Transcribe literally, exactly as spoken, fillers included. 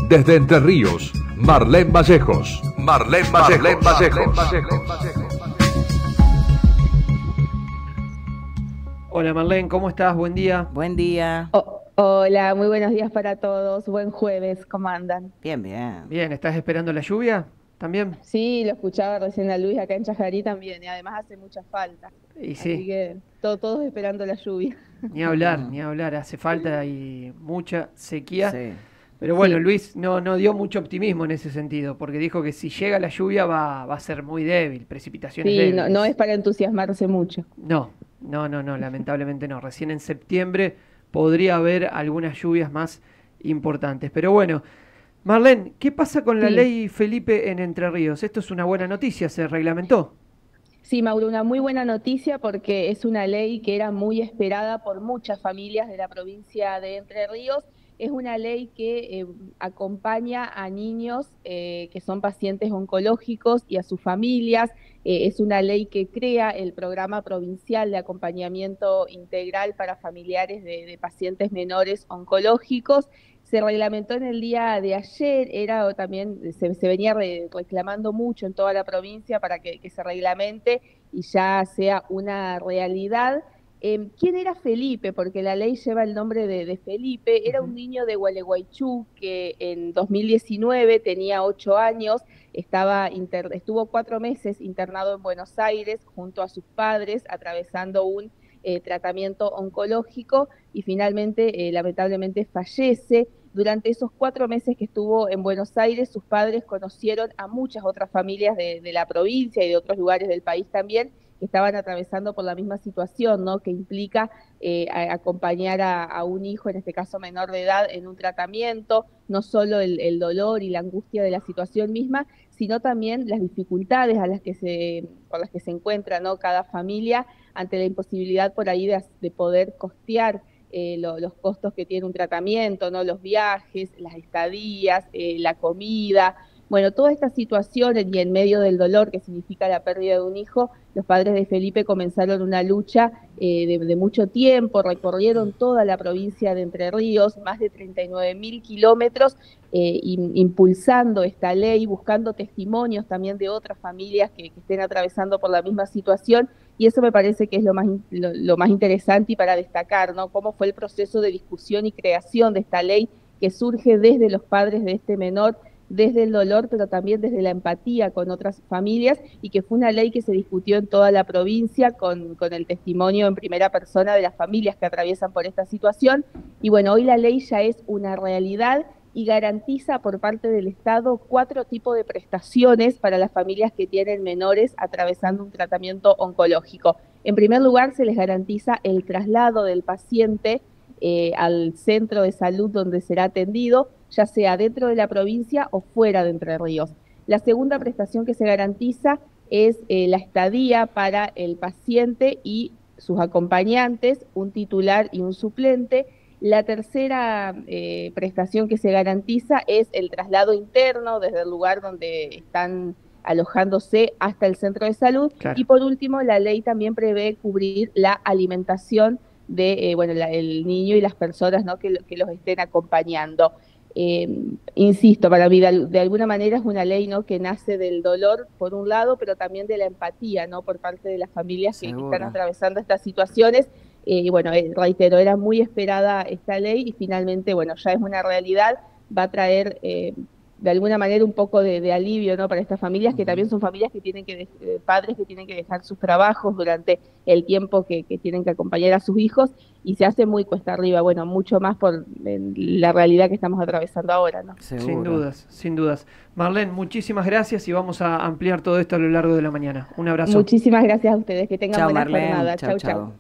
Desde Entre Ríos, Marlene Vallejos. Marlene Vallejos. Vallejos. Vallejos. Hola Marlene, ¿cómo estás? Buen día. Buen día. Oh, hola, muy buenos días para todos. Buen jueves, ¿cómo andan? Bien, bien. Bien, ¿estás esperando la lluvia también? Sí, lo escuchaba recién a Luis acá en Chajarí también, y además hace mucha falta. Y Así sí, que to- todos esperando la lluvia. ni hablar, ni hablar, hace falta y mucha sequía. Sí. Pero bueno, Sí. Luis no, no dio mucho optimismo en ese sentido, porque dijo que si llega la lluvia va, va a ser muy débil, precipitaciones Sí, no, no débiles. es para entusiasmarse mucho. No, no, no, no, lamentablemente no. Recién en septiembre podría haber algunas lluvias más importantes. Pero bueno, Marlene, ¿qué pasa con la Sí. ley Felipe en Entre Ríos? Esto es una buena noticia, se reglamentó. Sí, Mauro, una muy buena noticia porque es una ley que era muy esperada por muchas familias de la provincia de Entre Ríos. Es una ley que eh, acompaña a niños eh, que son pacientes oncológicos y a sus familias. Eh, es una ley que crea el programa provincial de acompañamiento integral para familiares de, de pacientes menores oncológicos. Se reglamentó en el día de ayer, era también, se, se venía re, reclamando mucho en toda la provincia para que, que se reglamente y ya sea una realidad. Eh, ¿Quién era Felipe? Porque la ley lleva el nombre de, de Felipe. Era un Ujú. niño de Gualeguaychú que en dos mil diecinueve tenía ocho años, estaba inter, estuvo cuatro meses internado en Buenos Aires junto a sus padres, atravesando un eh, tratamiento oncológico y finalmente, eh, lamentablemente, fallece. Durante esos cuatro meses que estuvo en Buenos Aires, sus padres conocieron a muchas otras familias de, de la provincia y de otros lugares del país también, que estaban atravesando por la misma situación, ¿no? Que implica eh, a, acompañar a, a, un hijo, en este caso menor de edad, en un tratamiento, no solo el, el dolor y la angustia de la situación misma, sino también las dificultades a las que se, por las que se encuentra, ¿no? Cada familia ante la imposibilidad por ahí de, de poder costear eh, lo, los costos que tiene un tratamiento, ¿no? Los viajes, las estadías, eh, la comida. Bueno, toda esta situación y en medio del dolor que significa la pérdida de un hijo, los padres de Felipe comenzaron una lucha eh, de, de mucho tiempo, recorrieron toda la provincia de Entre Ríos, más de treinta y nueve mil kilómetros, eh, in, impulsando esta ley, buscando testimonios también de otras familias que, que estén atravesando por la misma situación, y eso me parece que es lo más, lo, lo más interesante y para destacar, ¿no? Cómo fue el proceso de discusión y creación de esta ley que surge desde los padres de este menor, desde el dolor, pero también desde la empatía con otras familias, y que fue una ley que se discutió en toda la provincia con, con el testimonio en primera persona de las familias que atraviesan por esta situación. Y bueno, hoy la ley ya es una realidad y garantiza por parte del Estado cuatro tipos de prestaciones para las familias que tienen menores atravesando un tratamiento oncológico. En primer lugar, se les garantiza el traslado del paciente eh, al centro de salud donde será atendido, ya sea dentro de la provincia o fuera de Entre Ríos. La segunda prestación que se garantiza es eh, la estadía para el paciente y sus acompañantes, un titular y un suplente. La tercera eh, prestación que se garantiza es el traslado interno desde el lugar donde están alojándose hasta el centro de salud. Claro. Y por último, la ley también prevé cubrir la alimentación de eh, bueno, la, el niño y las personas, ¿no? que, que los estén acompañando. Eh, insisto, para mí de, de alguna manera es una ley, ¿no? que nace del dolor por un lado, pero también de la empatía, ¿no? por parte de las familias que, que están atravesando estas situaciones. Eh, y bueno, eh, reitero, era muy esperada esta ley y finalmente, bueno, ya es una realidad, va a traer eh, de alguna manera un poco de, de alivio, ¿no? para estas familias, que también son familias que tienen que, eh, padres que tienen que dejar sus trabajos durante el tiempo que, que tienen que acompañar a sus hijos, y se hace muy cuesta arriba, bueno, mucho más por la realidad que estamos atravesando ahora, ¿no? Seguro. Sin dudas, sin dudas. Marlene, muchísimas gracias y vamos a ampliar todo esto a lo largo de la mañana. Un abrazo. Muchísimas gracias a ustedes, que tengan Chao, buena Marlene. jornada. Chau, Chau, chau. chau.